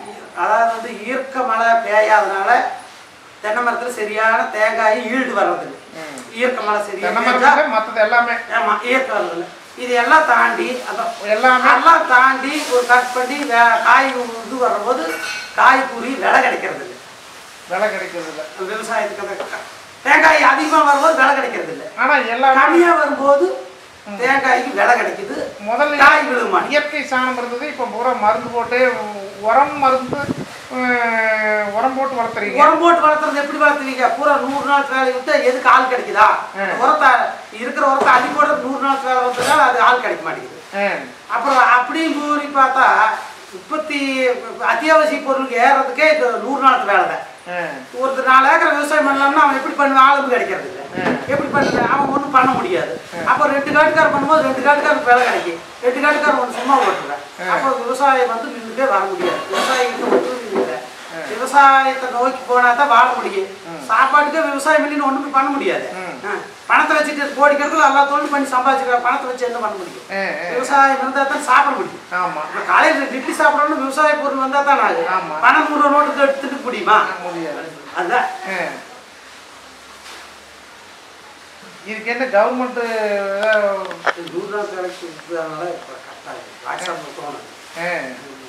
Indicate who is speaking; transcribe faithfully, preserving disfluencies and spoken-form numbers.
Speaker 1: அதாவது வந்து ஈர்க்க மழை பெய்யாதனால தென்னை மரத்தில் சரியான தேங்காய் ஈல்டு வர்றதில்லை. ஈர்க்க மழை சரியாக
Speaker 2: மற்றது எல்லாமே
Speaker 1: ஆமாம் ஈர்க்க வர்றதில்லை. இது எல்லாம் தாண்டி அதான்
Speaker 2: எல்லாமே
Speaker 1: எல்லாம் தாண்டி ஒரு கட் பண்ணி காய் இது வரும்போது காய்கறி விலை கிடைக்கிறது இல்லை.
Speaker 2: விலை கிடைக்கிறது இல்லை.
Speaker 1: விவசாயத்துக்கு தேங்காய் அதிகமாக வரும்போது விலை கிடைக்கிறது இல்லை.
Speaker 2: ஆனால் எல்லாம்
Speaker 1: கம்மியாக வரும்போது தேங்காய்க்கு விலை கிடைக்குது.
Speaker 2: முதல்ல
Speaker 1: காய் விழுமா
Speaker 2: இயற்கை சாணம் இருந்தது. இப்போ பூரா மருந்து போட்டு உரம் மருந்து உரம் போட்டு வளர்த்துறீங்க.
Speaker 1: உரம் போட்டு வளர்த்துறது எப்படி வளர்த்துவீங்க? பூரா நூறு நாள் வேலை விட்டு எதுக்கு ஆள் கிடைக்குதா? உரத்தை இருக்கிற உரத்தை அள்ளி போட நூறு நாள் வேலை வந்துட்டா அது ஆள் கிடைக்க மாட்டேங்குது. அப்புறம் அப்படி கூறி பார்த்தா உற்பத்தி அத்தியாவசிய பொருளுக்கு ஏறதுக்கே இது நூறு நாள் வேலை தான். ஒருத்தர் நாலு ஏக்கர் விவசாயம் பண்ணலாம்னா அவன் எப்படி பண்ணுவான்? ஆளுக்கு கிடைக்கிறது இல்லை. எப்படி பண்ண அவன் ஒன்றும் பண்ண முடியாது. அப்போ ரெண்டு காட்டுக்காரர் பண்ணும்போது ரெண்டு காட்டுக்காரருக்கு வேலை கிடைக்கும். ரெண்டு காட்டுக்காரர் ஒன்று சும்மா ஓட்டுறேன். அப்போ விவசாயம் வந்து நின்றுட்டே வர முடியாது. விவசாயிகிட்ட ஒன்றும் இல்லை. விவசாயத்தை நோக்கி போனா தான் வாழ முடியும். சாப்பாட்டுக்கே விவசாயம் பண்ணி ஒன்றுமே பண்ண முடியாது. பணத்தை வச்சுட்டு கோடிக்கணக்கில் எல்லா தொழிலும் பண்ணி சம்பாதிச்சுக்கிற பணத்தை வச்சு என்ன பண்ண முடியும்? விவசாயம் இருந்தால் தான் சாப்பிட முடியும். ஆமா காலையில் இட்லி சாப்பிடணும்னு விவசாய பொருள் வந்தால் தான் ஆகும். பணம் நூறு நோட்டுக்கு எடுத்துட்டு முடியுமா? முடியாது. அதுதான்
Speaker 2: இதுக்கு என்ன கவர்மெண்ட்
Speaker 1: நூறு நாள் வேலைக்கு வாட்ஸ்அப்